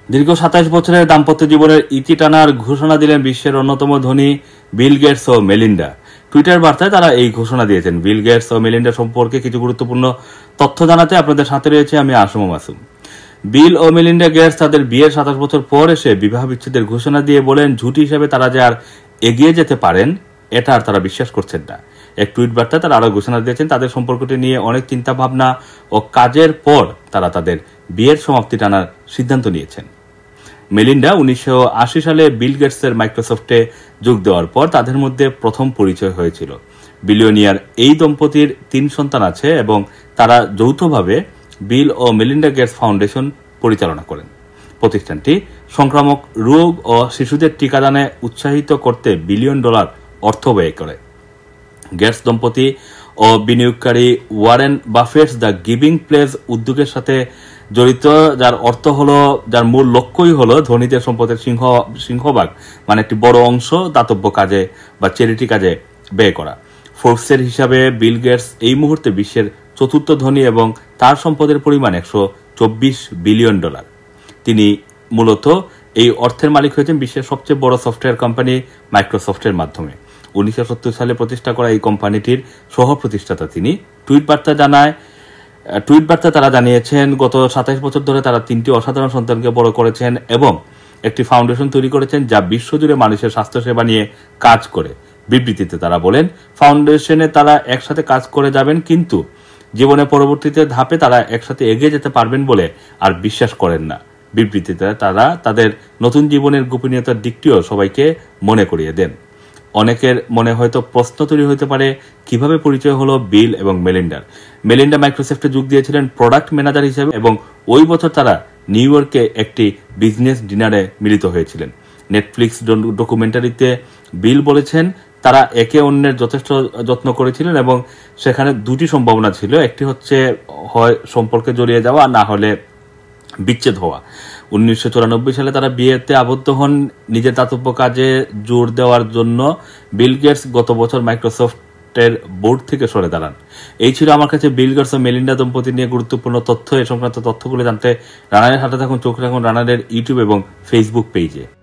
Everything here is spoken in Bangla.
দীর্ঘ 27 বছরের দাম্পত্য জীবনের ইতি টানার ঘোষণা দিলেন বিশ্বের অন্যতম ধনী বিল গেটস ও মেলিন্ডা। টুইটার বার্তায় তারা এই ঘোষণা দিয়েছেন। বিল গেটস ও মেলিন্ডা সম্পর্কে কিছু গুরুত্বপূর্ণ তথ্য জানাতে আপনাদের সাথে রয়েছে আমি S M মাসুম। বিল ও মেলিন্ডা গেটস তাদের বিয়ের 27 বছর পর এসে বিবাহ বিচ্ছেদের ঘোষণা দিয়ে বলেন ঝুঁটি হিসেবে তারা যে আর এগিয়ে যেতে পারেন এটা আর তারা বিশ্বাস করছেন না। এক টুইট বার্তায় তারা আরো ঘোষণা দিয়েছেন তাদের সম্পর্কটি নিয়ে অনেক চিন্তা ভাবনা ও কাজের পর তারা তাদের বিয়ের সমাপ্তি টানার সিদ্ধান্ত নিয়েছেন। মেলিন্ডা 1980 সালে বিল গেটসের মাইক্রোসফটে যোগ দেওয়ার পর তাদের মধ্যে প্রথম পরিচয় হয়েছিল। বিলিয়নিয়ার এই দম্পতির 3 সন্তান আছে এবং তারা যৌথভাবে বিল ও মেলিন্ডা গেটস ফাউন্ডেশন পরিচালনা করেন। প্রতিষ্ঠানটি সংক্রামক রোগ ও শিশুদের টিকাদানে উৎসাহিত করতে $1 বিলিয়ন অর্থ ব্যয় করে। গেটস দম্পতি ও বিনিয়োগকারী Warren Buffett's the giving place উদ্যোগের সাথে জড়িত, যার মূল লক্ষ্যই হলো ধনীদের সম্পদের সিংহভাগ মানে একটি বড় অংশ দাতব্য কাজে বা চ্যারিটি কাজে ব্যয় করা। ফোর্বসের হিসাবে বিল গেটস এই মুহূর্তে বিশ্বের 4র্থ ধনী এবং তার সম্পদের পরিমাণ $124 বিলিয়ন। তিনি মূলত এই অর্থের মালিক হয়েছেন বিশ্বের সবচেয়ে বড় সফটওয়্যার কোম্পানি মাইক্রোসফটের মাধ্যমে। 1970 সালে প্রতিষ্ঠা করা এই কোম্পানিটির সহ প্রতিষ্ঠাতা তিনি। টুইট বার্তা তারা জানিয়েছেন গত 27 বছর ধরে তারা 3টি অসাধারণ সন্তানকে বড় করেছেন এবং একটি ফাউন্ডেশন তৈরি করেছেন যা বিশ্বজুড়ে মানুষের স্বাস্থ্যসেবা নিয়ে কাজ করে। বিবৃতিতে তারা বলেন ফাউন্ডেশনে তারা একসাথে কাজ করে যাবেন কিন্তু জীবনের পরবর্তীতে ধাপে তারা একসাথে এগিয়ে যেতে পারবেন বলে আর বিশ্বাস করেন না। বিবৃতিতে তারা তাদের নতুন জীবনের গোপনীয়তার দিকটিও সবাইকে মনে করিয়ে দেন। অনেকের মনে হয়তো প্রশ্ন তৈরি হতে পারে কিভাবে পরিচয় হলো বিল এবং মেলিন্ডার। মেলিন্ডা মাইক্রোসফটে যোগ দিয়েছিলেন প্রোডাক্ট ম্যানেজার হিসেবে এবং ওই বছর তারা নিউ ইয়র্কে একটি বিজনেস ডিনারে মিলিত হয়েছিলেন। নেটফ্লিক্স ডকুমেন্টারিতে বিল বলেছেন তারা একে অন্যের যথেষ্ট যত্ন করেছিলেন এবং সেখানে 2টি সম্ভাবনা ছিল, একটি হচ্ছে হয় সম্পর্কে জড়িয়ে যাওয়া না হলে বিচ্ছেদ হওয়া। 1994 সালে তারা বিয়েতে আবদ্ধ হন নিজের দাতব্য কাজে জোর দেওয়ার জন্য। বিল গেটস গত বছর মাইক্রোসফটের বোর্ড থেকে সরে দাঁড়ান। এই ছিল আমার কাছে বিল গেটস ও মেলিন্ডা দম্পতি নিয়ে গুরুত্বপূর্ণ তথ্য। এই সংক্রান্ত তথ্যগুলো জানতে রানারের হাতে থাকুন, চোখ রাখুন রানারের ইউটিউব এবং ফেসবুক পেজে।